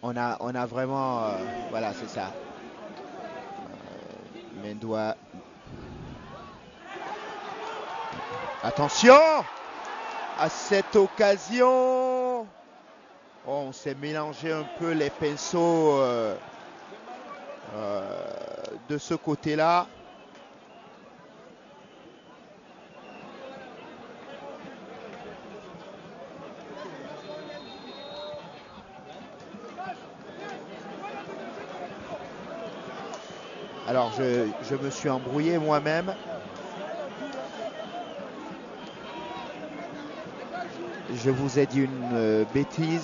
on a vraiment, voilà, c'est ça. Mendoa. Attention à cette occasion. Oh, on s'est mélangé un peu les pinceaux de ce côté-là. Alors je me suis embrouillé moi-même. Je vous ai dit une bêtise.